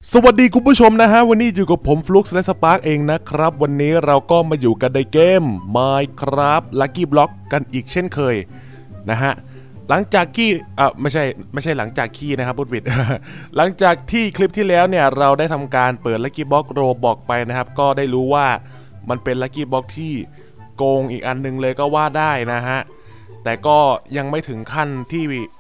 สวัสดีคุณผู้ชมนะฮะวันนี้อยู่กับผมฟลุกและสปาร์กเองนะครับวันนี้เราก็มาอยู่กันในเกม Minecraft Lucky Block กันอีกเช่นเคยนะฮะหลังจากที่ไม่ใช่หลังจากที่นะครับพูดผิด หลังจากที่คลิปที่แล้วเนี่ยเราได้ทำการเปิด Lucky Block Roblox ไปนะครับก็ได้รู้ว่ามันเป็น Lucky Block ที่โกงอีกอันนึงเลยก็ว่าได้นะฮะแต่ก็ยังไม่ถึงขั้นที่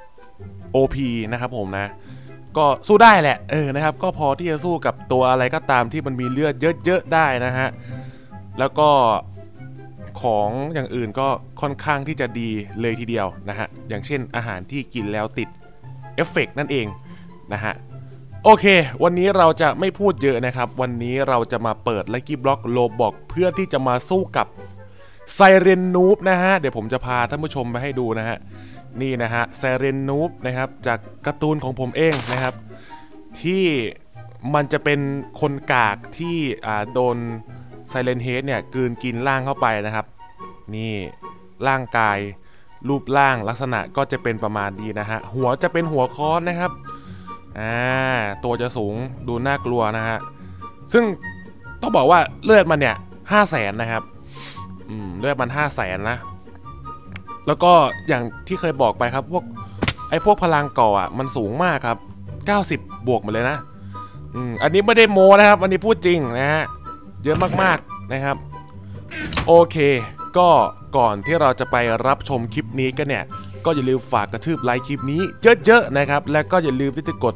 OP นะครับผมนะก็สู้ได้แหละนะครับก็พอที่จะสู้กับตัวอะไรก็ตามที่มันมีเลือดเยอะๆได้นะฮะแล้วก็ของอย่างอื่นก็ค่อนข้างที่จะดีเลยทีเดียวนะฮะอย่างเช่นอาหารที่กินแล้วติดเอฟเฟกต์นั่นเองนะฮะโอเควันนี้เราจะไม่พูดเยอะนะครับวันนี้เราจะมาเปิด Lucky Block Roblox เพื่อที่จะมาสู้กับไซเรนนูบนะฮะเดี๋ยวผมจะพาท่านผู้ชมไปให้ดูนะฮะนี่นะฮะไซเรนนูบนะครับจากการ์ตูนของผมเองนะครับที่มันจะเป็นคนกากที่โดนไซเรนเฮดเนี่ยกลืนกินร่างเข้าไปนะครับนี่ร่างกายรูปร่างลักษณะก็จะเป็นประมาณนี้นะฮะหัวจะเป็นหัวค้อนนะครับตัวจะสูงดูน่ากลัวนะฮะซึ่งต้องบอกว่าเลือดมันเนี่ย500,000นะครับเลือดมัน500,000นะแล้วก็อย่างที่เคยบอกไปครับพวกพลังก่อมันสูงมากครับ90บวกมาเลยนะอันนี้ไม่ได้โม้นะครับอันนี้พูดจริงนะฮะเยอะมากๆนะครับโอเคก็ก่อนที่เราจะไปรับชมคลิปนี้กันเนี่ยก็อย่าลืมฝากกระทืบไลค์คลิปนี้เยอะๆนะครับและก็อย่าลืมที่จะกด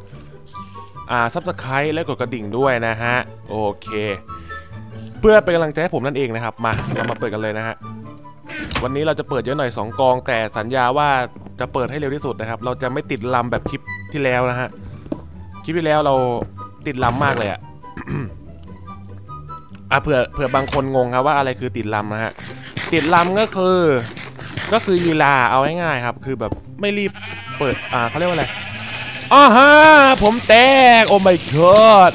Subscribe และกดกระดิ่งด้วยนะฮะโอเคเพื่อเป็นกำลังใจให้ผมนั่นเองนะครับเรามาเปิดกันเลยนะฮะวันนี้เราจะเปิดเยอะหน่อย2กองแต่สัญญาว่าจะเปิดให้เร็วที่สุดนะครับเราจะไม่ติดลำแบบคลิปที่แล้วนะฮะคลิปที่แล้วเราติดลำมากเลยเผื่อบางคนงงครับว่าอะไรคือติดลำนะฮะติดลำก็คือลีลาเอาง่ายๆครับคือแบบไม่รีบเปิดเขาเรียกว่าอะไรฮะผมแตกโอ้ my god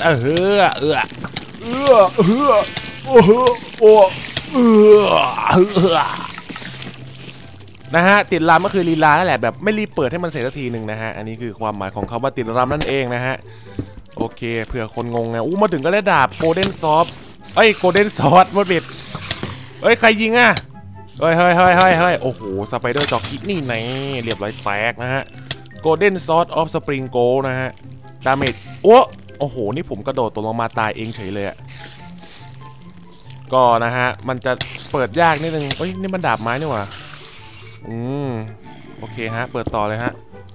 นะฮะติดลำก็คือลีลานั่นแหละแบบไม่รีบเปิดให้มันเสร็จสักทีหนึ่งนะฮะอันนี้คือความหมายของคำว่าติดลำนั่นเองนะฮะโอเคเผื่อคนงงไงมาถึงก็ได้ดาบโกลเด้นซอฟโกลเด้นซอสว่าบิดใครยิงเฮ้ยโอ้โหสไปเดอร์จ็อกกี้นี่ไงเรียบร้อยแตกนะฮะโกลเด้นซอสออฟสปริงโกนะฮะดาเมจโอ้โหนี่ผมกระโดดตกลงมาตายเองเฉยเลยก็นะฮะมันจะเปิดยากนิดนึงนี่มันดาบไม้นี่หว่าโอเคฮะเปิดต่อเลยฮะ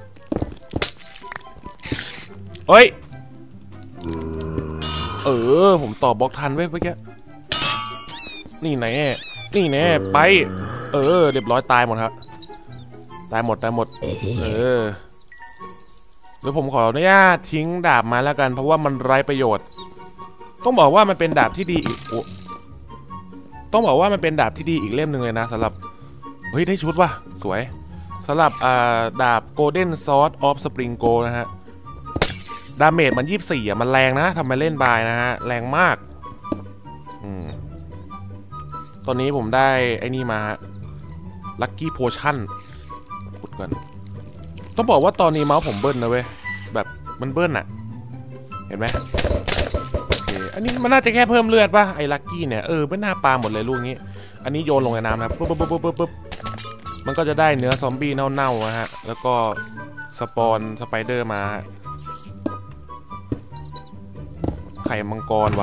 ผมต่อบล็อกทันเว้ยเมื่อกี้นี่แน่ไปเรียบร้อยตายหมดครับตายหมดเดี๋ยวผมขออนุญาตทิ้งดาบมาแล้วกันเพราะว่ามันไร้ประโยชน์ต้องบอกว่ามันเป็นดาบที่ดีอีกต้องบอกว่ามันเป็นดาบที่ดีอีกเล่มหนึ่งเลยนะสำหรับได้ชุดว่ะสวยสำหรับดาบ Golden Sword of Spring Gold นะฮะดาเมจมัน24มันแรงนะทำไมเล่นบายนะฮะแรงมากตอนนี้ผมได้ไอ้นี่มา Lucky Potion พูดกันต้องบอกว่าตอนนี้เมาส์ผมเบิ้ลนะเว้ยแบบมันเบิ้ลเห็นไหมโอเคอันนี้มันน่าจะแค่เพิ่มเลือดป่ะไอ้ Lucky เนี่ยไม่น่าปาหมดเลยลูกนี้อันนี้โยนลงในน้ำนะปุ๊บมันก็จะได้เนื้อซอมบี้เน่าๆนะฮะแล้วก็สปอนสไปเดอร์มาไข่มังกรวะ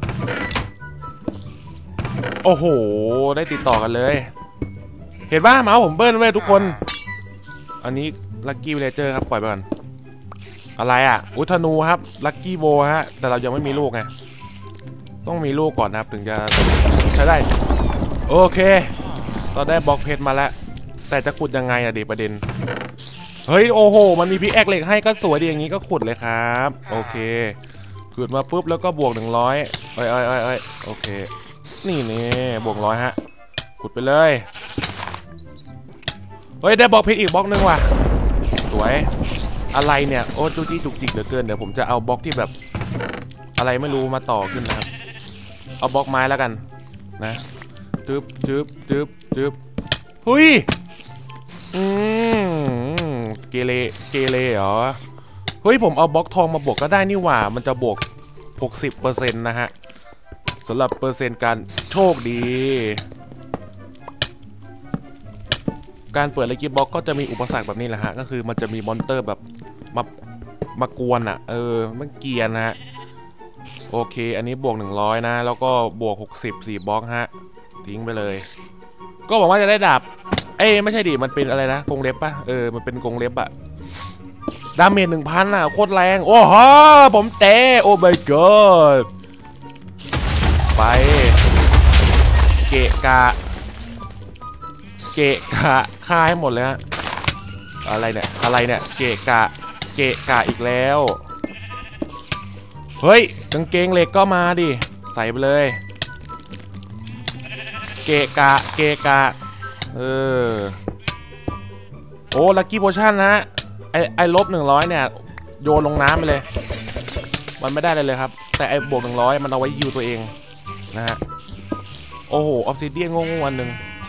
โอ้โหได้ติดต่อกันเลยเห็นป่ะเมาส์ผมเบิ้ลเว้ยทุกคนอันนี้ลัคกี้วิลเลเจอร์ครับปล่อยไปก่อนอะไรอุธนูครับลัคกี้โบฮะแต่เรายังไม่มีลูกไงต้องมีลูกก่อนนะครับถึงจะใช้ได้โอเคเราได้บล็อกเพชรมาแล้วแต่จะขุดยังไงเด็กประเด็นโอ้โหมันมีพิกแอคเหล็กให้ก็สวยดีอย่างนี้ก็ขุดเลยครับโอเคขุดมาปุ๊บแล้วก็บวก100โอเคนี่บวก100ฮะขุดไปเลยได้บล็อกเพชรอีกบล็อกนึงว่ะสวยอะไรเนี่ยโอ้จุกจิกเหลือเกินเดี๋ยวผมจะเอาบล็อกที่แบบอะไรไม่รู้มาต่อขึ้นนะครับเอาบล็อกไม้แล้วกันนะจึ๊บหุยเกเรเหรอ เฮ้ยผมเอาบล็อกทองมาบวกก็ได้นี่หว่ามันจะบวก 60%นะฮะสำหรับเปอร์เซ็นต์การโชคดีการเปิดลัคกี้บ็อกก็จะมีอุปสรรคแบบนี้แหละฮะก็คือมันจะมีมอนเตอร์แบบมากวนอ่ะมันเกียร์นะฮะโอเคอันนี้บวก100นะแล้วก็บวก60 4บล็อกฮะทิ้งไปเลยก็หวังว่าจะได้ดาบไม่ใช่ดิมันเป็นอะไรนะกรงเล็บปะมันเป็นกรงเล็บอะดาเมจ 1,000อ่ะโคตรแรงโอ้โหผมเตะโอ้ my god ไปเกะกะฆ่าให้หมดเลยฮะอะไรเนี่ยเกะกะอีกแล้วเฮ้ยกางเกงเหล็กก็มาดิใส่ไปเลยเกะกะโอ้ลัคกี้โพชั่นนะไอ้ลบ100เนี่ยโยนลงน้ำไปเลยมันไม่ได้เลยครับแต่ไอ้บวก100มันเอาไว้ยูตัวเองนะฮะโอ้โหออฟซิเดียนงงๆอันหนึ่ง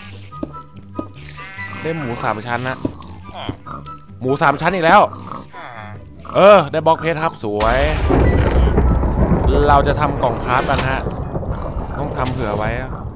ได้หมู3 ชั้นนะหมู3 ชั้นอีกแล้วได้บล็อกเพชรครับสวยเราจะทำกล่องคราฟกันฮะต้องทำเผื่อไว้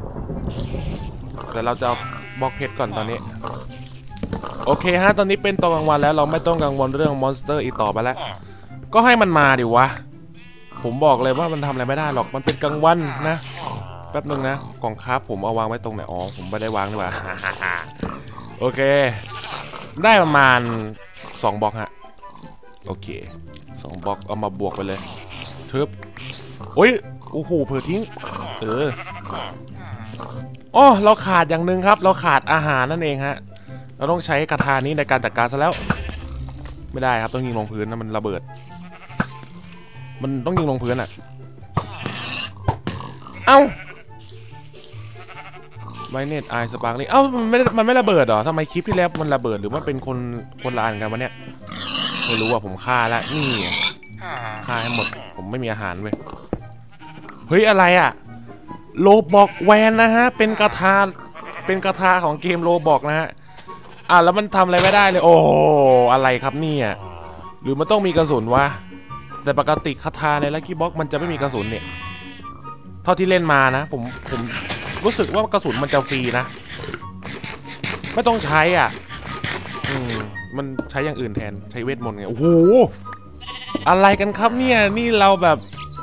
แต่เราจะบล็อกเพชรก่อนตอนนี้โอเคฮะตอนนี้เป็นตอนกลางวันแล้วเราไม่ต้องกังวลเรื่องมอนสเตอร์อีกต่อไปแล้วก็ให้มันมาดิวะผมบอกเลยว่ามันทำอะไรไม่ได้หรอกมันเป็นกลางวันนะแป๊บนึงนะกล่องคราฟผมเอาวางไว้ตรงไหนอ๋อผมไม่ได้วางดีกว่าโอเคได้ประมาณ2 บล็อกฮะโอเค2 บล็อกเอามาบวกไปเลยทึบโอ้ยโอ้โหเผื่อทิ้งอ๋อเราขาดอย่างหนึ่งครับเราขาดอาหารนั่นเองฮะเราต้องใช้กระทานี้ในการจัดการซะแล้วไม่ได้ครับต้องยิงลงพื้นนะมันระเบิดมันต้องยิงลงพื้นอ่ะเอ้าไวเน็ตไอสปาร์กลิงมันไม่ระเบิดหรอทำไมคลิปที่แล้วมันระเบิดหรือว่าเป็นคนละอันกันวะเนี่ยไม่รู้อ่ะผมฆ่าแล้วนี่ฆ่าให้หมดผมไม่มีอาหารเว้ยเฮ้ยอะไรอ่ะโลบอกแวนนะฮะเป็นกระทาของเกมโลบอกนะฮะแล้วมันทำอะไรไม่ได้เลยโอ้อะไรครับเนี่ยหรือมันต้องมีกระสุนวะแต่ปกติคาถาในลัคกี้บ็อกมันจะไม่มีกระสุนเนี่ยเท่าที่เล่นมานะผมรู้สึกว่ากระสุนมันจะฟรีนะไม่ต้องใช้อ่ะมันใช้อย่างอื่นแทนใช้เวทมนต์ไงโอ้โหอะไรกันครับเนี่ยนี่เราแบบ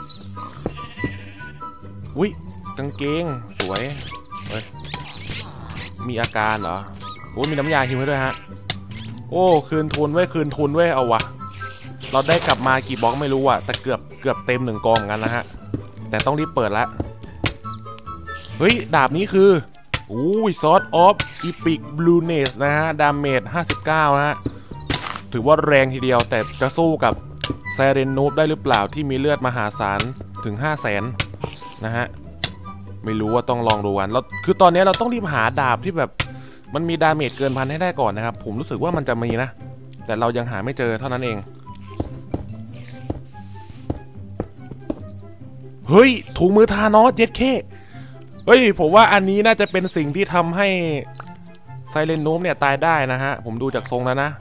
อุ้ยกางเกงสวยเฮ้ยมีอาการเหรอโอ้มีน้ำยาฮิวให้ด้วยฮะโอ้คืนทุนเว้ยเอาวะเราได้กลับมากี่บล็อกไม่รู้อะแต่เกือบเต็ม1 กองกันนะฮะแต่ต้องรีบเปิดละเฮ้ยดาบนี้คือซอสออฟอีพิกบลูเนสนะฮะดาเมจ59นะฮะถือว่าแรงทีเดียวแต่จะสู้กับไซเรนนูบได้หรือเปล่าที่มีเลือดมหาศาลถึง 500,000นะฮะไม่รู้ว่าต้องลองดูกันแล้วคือตอนนี้เราต้องรีบหาดาบที่แบบมันมีดาเมจเกิน 1,000ให้ได้ก่อนนะครับผมรู้สึกว่ามันจะมีนะแต่เรายังหาไม่เจอเท่านั้นเองเฮ้ยถุงมือทานอสเย็ดเคเฮ้ยผมว่าอันนี้น่าจะเป็นสิ่งที่ทำให้ไซเรนนูบเนี่ยตายได้นะฮะผมดูจากทรงแล้วนะ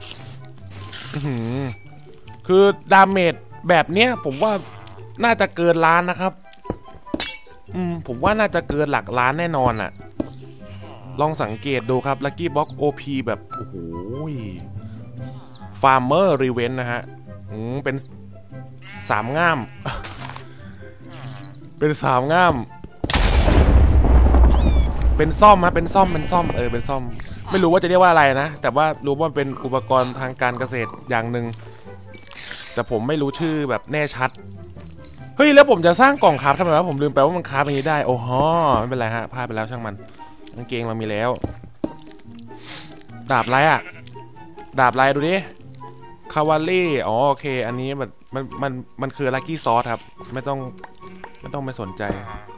คือดาเมจแบบเนี้ยผมว่าน่าจะเกินล้านนะครับผมว่าน่าจะเกินหลักล้านแน่นอนอ่ะลองสังเกตดูครับลัคกี้บ็อก OP แบบโอ้โหฟาร์มเมอร์รีเวนนะฮะเป็น3 ง่ามเป็น3 ง่ามเป็นซ่อมฮะเป็นซ่อมเป็นซ่อมไม่รู้ว่าจะเรียกว่าอะไรนะแต่ว่ารู้ว่าเป็นอุปกรณ์ทางการเกษตรอย่างหนึ่งแต่ผมไม่รู้ชื่อแบบแน่ชัดเฮ้ยแล้วผมจะสร้างกล่องคราฟทำไมวะผมลืมไปว่ามันคราฟอย่างนี้ได้โอ้โหไม่เป็นไรฮะพลาดไปแล้วช่างมันกางเกงมันมีแล้วดาบอะไรอะดาบอะไรดูดิคาวาลี่อ๋อโอเคอันนี้มันคือลัคกี้ซอสครับไม่ต้องไปสนใจ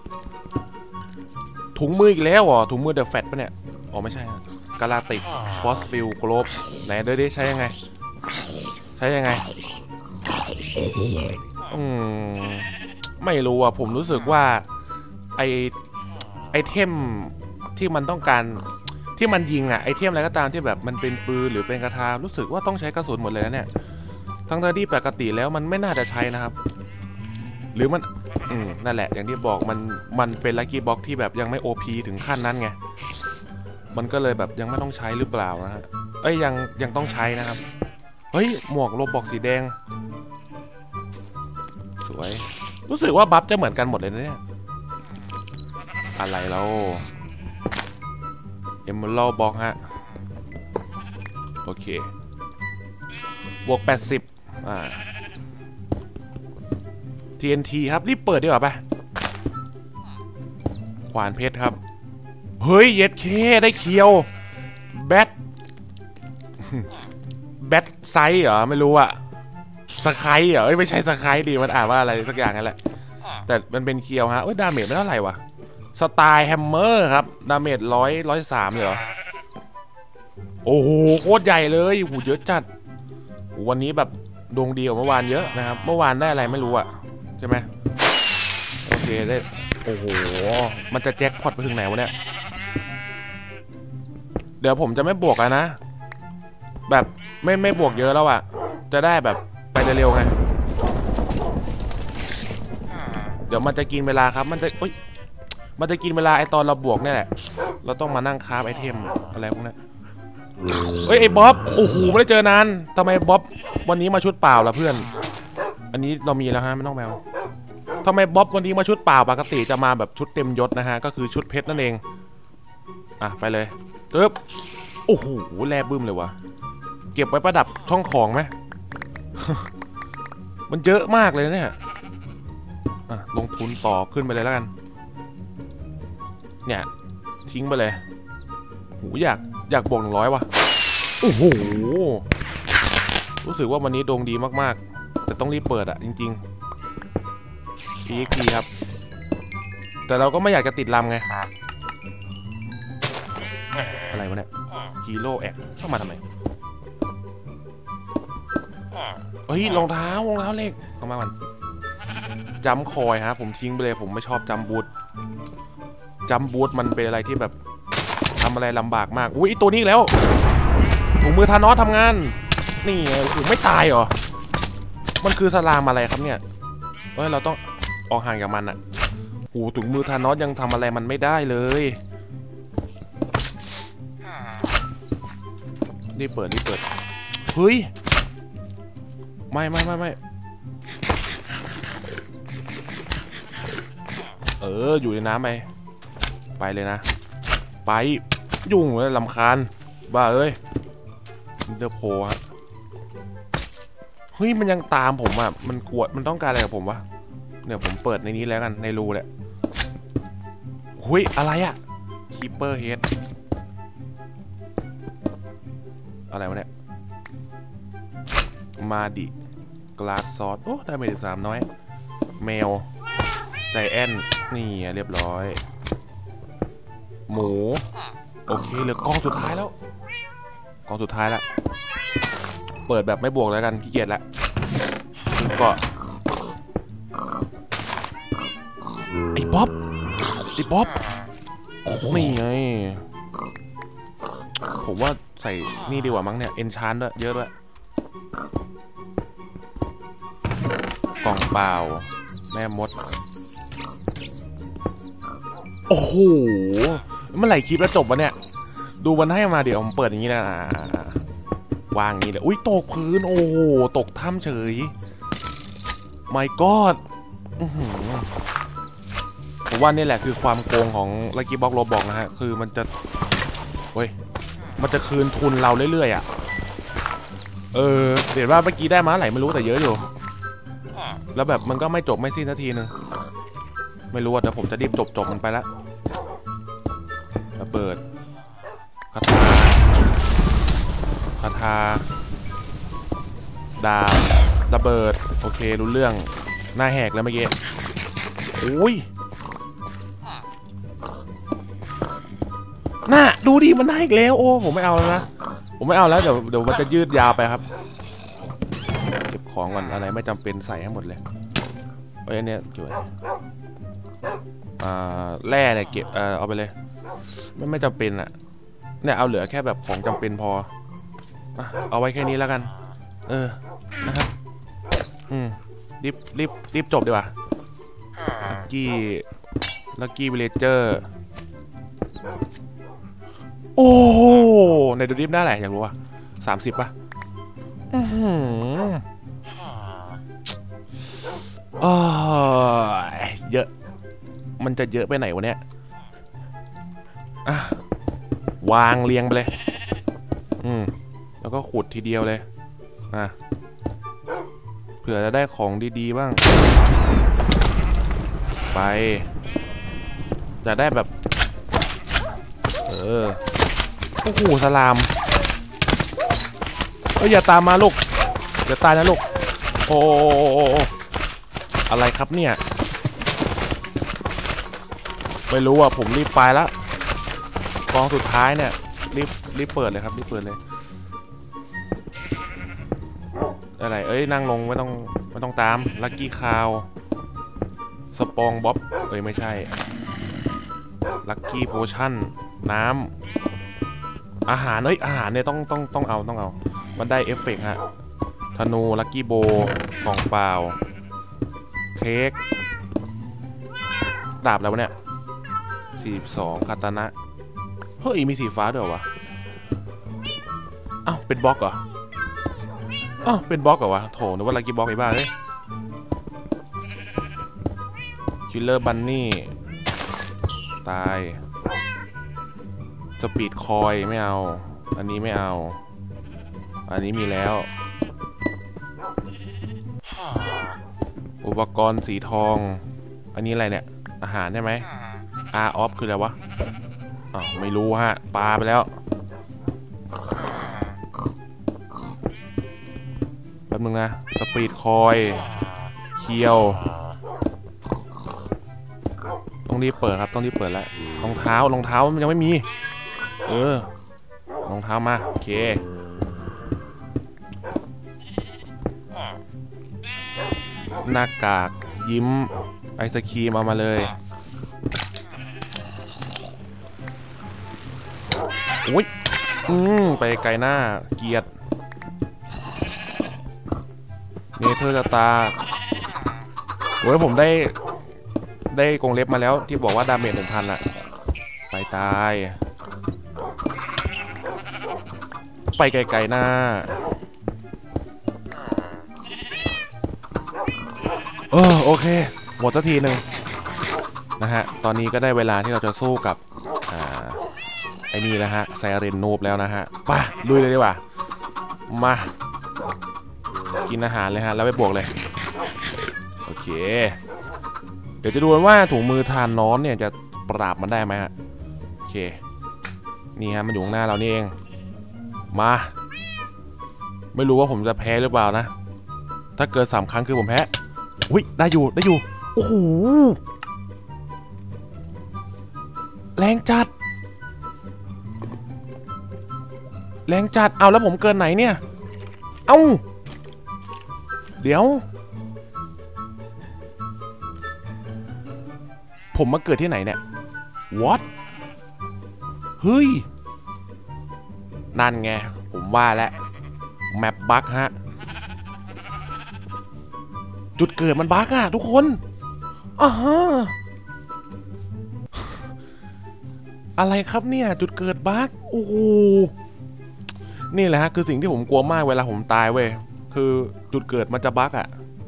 ถุงมืออีกแล้วอ๋อถุงมือเดอะแฟตปะเนี่ยอ๋อไม่ใช่กาลาติกฟอสฟิลโกลบไหนดูดิใช้ยังไงไม่รู้อ่ะผมรู้สึกว่าไอเทมที่มันต้องการที่มันยิงอ่ะไอเทมอะไรก็ตามที่แบบมันเป็นปืนหรือเป็นกระทารู้สึกว่าต้องใช้กระสุนหมดเลยนะเนี่ยทั้งที่ปกติแล้วมันไม่น่าจะใช้นะครับหรือมันนั่นแหละอย่างที่บอกมันเป็นลัคกี้บ็อกที่แบบยังไม่ OP ถึงขั้นนั้นไงมันก็เลยแบบยังไม่ต้องใช้หรือเปล่านะฮะยังต้องใช้นะครับเฮ้ยหมวกโลบอกสีแดงสวยรู้สึกว่าบัฟจะเหมือนกันหมดเลยนะเนี่ยอะไรแล้วเอมเมอรัลบอกฮะโอเคบวก80TNT ครับรีบเปิดดีกว่าปะขวานเพชรครับเฮ้ยเย็ดเคได้เคียวแบทไซส์เหรอไม่รู้อะสไครเหรอไม่ใช่สไครดีมันอ่านว่าอะไรสักอย่างนั่นแหละแต่มันเป็นเคียวฮะดาเมจไม่เท่าไหร่วะสไตล์แฮมเมอร์ครับดาเมจ103เลยเหรอโอ้โหโคตรใหญ่เลยหูเยอะจัดวันนี้แบบดวงดีกว่าเมื่อวานเยอะนะครับเมื่อวานได้อะไรไม่รู้อะใช่ไหมโอเคได้โอ้โหมันจะแจ็คพอตไปถึงไหนวะเนี่ยเดี๋ยวผมจะไม่บวกแล้วนะแบบไม่บวกเยอะแล้วอะจะได้แบบไปเร็วๆไงเดี๋ยวมันจะกินเวลาครับมันจะกินเวลาไอตอนเราบวกนี่แหละเราต้องมานั่งคราฟไอเทมอะไรพวกนี้ไอบ๊อบโอ้โหไม่ได้เจอนานทำไมบ๊อบวันนี้มาชุดเปล่าล่ะเพื่อนอันนี้เรามีแล้วฮะไม่ต้องแมวทำไมบ๊อบวันนี้มาชุดเปล่าปกติจะมาแบบชุดเต็มยศนะฮะก็คือชุดเพชรนั่นเองไปเลยตึ๊บโอ้โหแลบึ้มเลยวะเก็บไว้ประดับช่องของไหม มันเยอะมากเลยเนี่ยลงทุนต่อขึ้นไปเลยแล้วกันเนี่ยทิ้งไปเลยหูอยากบวก100ว่ะโอ้โหรู้สึกว่าวันนี้ดวงดีมากๆแต่ต้องรีบเปิดจริงๆ EXP ครับแต่เราก็ไม่อยากจะติดลำไงอะไรวะเนี่ยฮีโร่แอคเข้ามาทำไมเฮ้ยรองเท้าเล็กเข้ามามันจัมคอยฮะผมทิ้งไปเลยผมไม่ชอบจัมบูทมันเป็นอะไรที่แบบทำอะไรลำบากมากอุ้ยตัวนี้แล้วถุงมือธานอสทำงานนี่ไงถูกไม่ตายเหรอมันคือสลามอะไรครับเนี่ยเราต้องออกห่างจากมันถุงมือธานอสยังทำอะไรมันไม่ได้เลยนี่เปิดเฮ้ยไม่อยู่ในน้ำไปเลยนะไปยุ่งเลยลำคาญบ้าเอ้ยเดอะโพฮะเฮ้ยมันยังตามผมมันกวดมันต้องการอะไรกับผมวะเนี่ยผมเปิดในนี้แล้วกันในรูแหละเฮ้ยอะไรคีเปอร์เฮดอะไรวะเนี่ยมาดิกลาสซอสได้ไป13น้อยแมวใจแอนนี่เรียบร้อยหมูโอเคเหลือกองสุดท้ายแล้วเปิดแบบไม่บวกแล้วกันขี้เกียจแล้วก็ไอ้บ๊อบนี่ไงผมว่าใส่นี่ดีกว่ามั้งเนี่ยเอนชานด้วยเยอะด้วยกล่องเปล่าแม่มดโอ้โหเมื่อไหร่คลิปแล้วจบวะเนี่ยดูมันให้มาเดี๋ยวผมเปิดอย่างนี้นะวางอย่างนี้เลยอุ้ยตกพื้นโอ้โหตกถ้ำเฉย My God ผมว่านี่แหละคือความโกงของ Lucky Block Roblox นะฮะคือมันจะคืนทุนเราเรื่อยๆเห็นว่าเมื่อกี้ได้มาไหนไม่รู้แต่เยอะอยู่แล้วแบบมันก็ไม่จบไม่สิ้นสักทีนึงไม่รู้ว่าแต่ผมจะรีบจบมันไปแล้วระเบิดคาถาดาบระเบิดโอเครู้เรื่องหน้าแหกแล้วเมื่อกี้โอ้ยน่าดูดิมันได้อีกแล้วโอ้ผมไม่เอาแล้วนะผมไม่เอาแล้วเดี๋ยวมันจะยืดยาวไปครับเก็บของก่อนอะไรไม่จำเป็นใส่ให้หมดเลยอันนี้ช่วยแร่เนี่ยเก็บเอาไปเลยไม่จำเป็นเนี่ยเอาเหลือแค่แบบของจำเป็นพอเอาไว้แค่นี้แล้วกันนะครับรีบจบดีกว่ากี้วิลเลเจอร์โอ้ในดูดิฟได้แหละอยากรู้ว่า30ป่ะเยอะมันจะเยอะไปไหนวะเนี่ยวางเรียงไปเลยแล้วก็ขุดทีเดียวเลยเผื่อจะได้ของดีๆบ้างไปจะได้แบบโอ้โหสลามอย่าตามมาลูกอย่าตายนะลูกโอ้อะไรครับเนี่ยไม่รู้อ่ะผมรีบไปแล้วกองสุดท้ายเนี่ยรีบเปิดเลยครับรีบเปิดเลยอะไรนั่งลงไม่ต้องตามลัคกี้คาวสปองบ๊อบไม่ใช่ลัคกี้โพชั่นน้ำอาหารอาหารเนี่ยต้องเอามันได้เอฟเฟกต์ฮะธนูลัคกี้โบของเปล่าเค้กดาบแล้วเนี่ย42คาตานะเฮ้ยมีสีฟ้าด้วยวะอ้าวเป็นบล็อกเหรออ้าวเป็นบล็อกเหรอวะโถนึกว่าลัคกี้บล็อกไอ้บ้าเลยคิลเลอร์บันนี่ตายสปีดคอยไม่เอาอันนี้ไม่เอาอันนี้มีแล้วอุปกรณ์สีทองอันนี้อะไรเนี่ยอาหารใช่ไหมอาร์ออฟคืออะไรวะไม่รู้ฮะปลาไปแล้วแป๊บนึงนะสปีดคอยเคียวต้องรีบเปิดครับต้องรีบเปิดแล้วรองเท้ามันยังไม่มีรองเท้ามาโอเคหน้ากากยิ้มไอศครีมเอามาเลยอุ้ยไปไกลหน้าเกียรติเนเธอร์ตาโอ้ยผมได้กรงเล็บมาแล้วที่บอกว่าดาเมจ 1,000อะไปตายไปไกลๆหน้าโอเคหมดสักทีหนึ่งนะฮะตอนนี้ก็ได้เวลาที่เราจะสู้กับไอ้นี่แล้วฮะไซเรนนูบแล้วนะฮะป่ะลุยเลยดีกว่ามากินอาหารเลยฮะแล้วไปบวกเลยโอเคเดี๋ยวจะดูว่าถุงมือทานน้อนเนี่ยจะปราบมันได้ไหมฮะโอเคนี่ฮะมันอยู่ข้างหน้าเรานี่เองมาไม่รู้ว่าผมจะแพ้หรือเปล่านะถ้าเกิด3 ครั้งคือผมแพ้อุ้ยได้อยู่โอ้โหแรงจัดเอาแล้วผมเกินไหนเนี่ยเดี๋ยวผมมาเกิดที่ไหนเนี่ย what เฮ้ยนั่นไงผมว่าแล้วแมปบั๊กฮะจุดเกิดมันบั๊กอะทุกคนอะไรครับเนี่ยจุดเกิดบั๊กโอ้โหนี่แหละฮะคือสิ่งที่ผมกลัวมากเวลาผมตายเว้ยคือจุดเกิดมันจะบั๊กอะ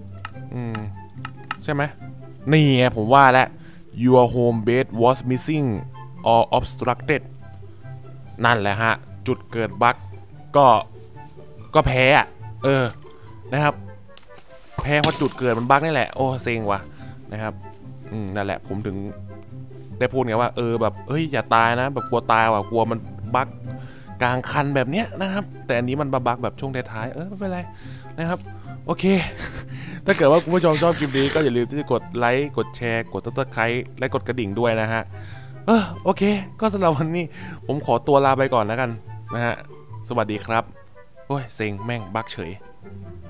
ใช่ไหมนี่ไงผมว่าแล้ว your home base was missing or obstructed นั่นแหละฮะจุดเกิดบั๊กก็แพ้อะนะครับแพ้เพราะจุดเกิดมันบั๊กนี่แหละโอ้เซ็งว่ะนะครับนั่นแหละผมถึงได้พูดไงว่าแบบอย่าตายนะแบบกลัวตายว่ะกลัวมันบั๊กกลางคันแบบเนี้ยนะครับแต่อันนี้มันบั๊กแบบช่วงท้ายๆไม่เป็นไรนะครับโอเคถ้าเกิดว่าคุณผู้ชมชอบคลิปนี้ก็อย่าลืมที่จะกดไลค์กดแชร์กดซับสไครต์และกดกระดิ่งด้วยนะฮะโอเคก็สำหรับวันนี้ผมขอตัวลาไปก่อนแล้วกันนะฮะสวัสดีครับโอ้ยเซ็งแม่งบั๊กเฉย